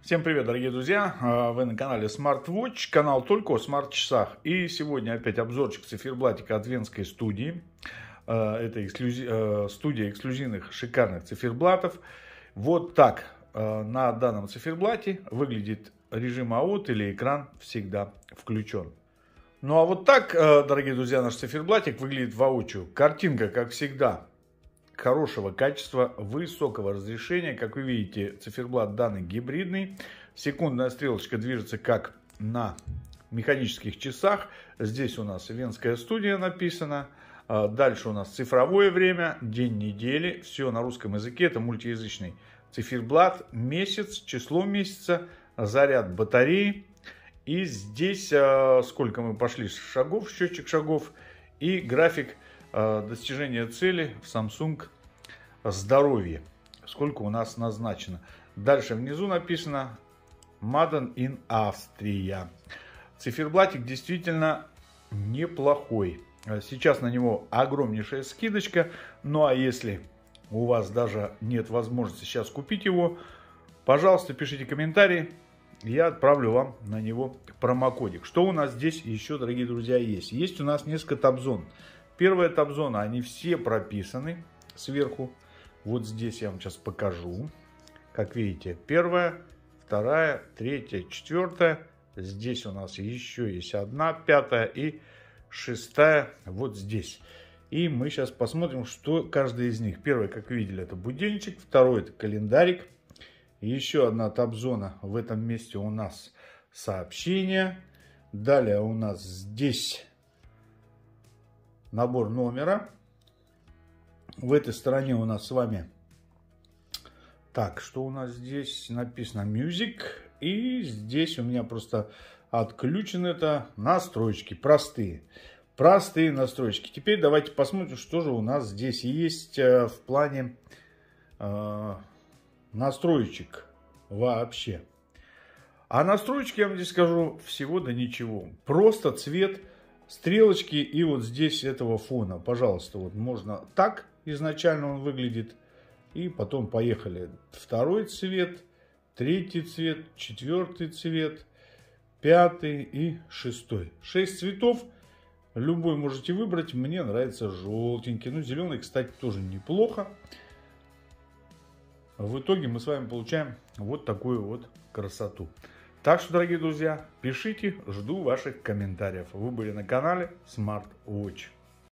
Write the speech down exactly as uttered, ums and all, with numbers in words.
Всем привет, дорогие друзья! Вы на канале SmartWatch, канал только о смарт-часах. И сегодня опять обзорчик циферблатика от венской студии. Это эксклюзив, студия эксклюзивных шикарных циферблатов. Вот так на данном циферблате выглядит режим АОТ или экран всегда включен. Ну а вот так, дорогие друзья, наш циферблатик выглядит воочию. Картинка, как всегда, хорошего качества, высокого разрешения. Как вы видите, циферблат данный гибридный. Секундная стрелочка движется как на механических часах. Здесь у нас венская студия написано. Дальше у нас цифровое время, день недели. Все на русском языке. Это мультиязычный циферблат. Месяц, число месяца, заряд батареи. И здесь сколько мы пошли шагов, счетчик шагов и график достижения цели в Samsung здоровье. Сколько у нас назначено. Дальше внизу написано Made in Austria. Циферблатик действительно неплохой. Сейчас на него огромнейшая скидочка. Ну а если у вас даже нет возможности сейчас купить его, пожалуйста, пишите комментарии. Я отправлю вам на него промокодик. Что у нас здесь еще, дорогие друзья, есть? Есть у нас несколько таб-зон. Первая таб-зона, они все прописаны сверху. Вот здесь я вам сейчас покажу. Как видите, первая, вторая, третья, четвертая. Здесь у нас еще есть одна, пятая и шестая вот здесь. И мы сейчас посмотрим, что каждый из них. Первый, как вы видели, это будильничек. Второй, это календарик. Еще одна таб-зона. В этом месте у нас сообщения. Далее у нас здесь набор номера. В этой стороне у нас с вами, так, что у нас здесь написано Music. И здесь у меня просто отключены это настройки, простые. Простые настройки. Теперь давайте посмотрим, что же у нас здесь есть в плане э, настроечек вообще. А настроечки, я вам здесь скажу, всего да ничего. Просто цвет, стрелочки и вот здесь этого фона. Пожалуйста, вот можно так изначально он выглядит. И потом поехали. Второй цвет, третий цвет, четвертый цвет, пятый и шестой. Шесть цветов. Любой можете выбрать. Мне нравится желтенький. Ну, зеленый, кстати, тоже неплохо. В итоге мы с вами получаем вот такую вот красоту. Так что, дорогие друзья, пишите, жду ваших комментариев. Вы были на канале SmartWatch.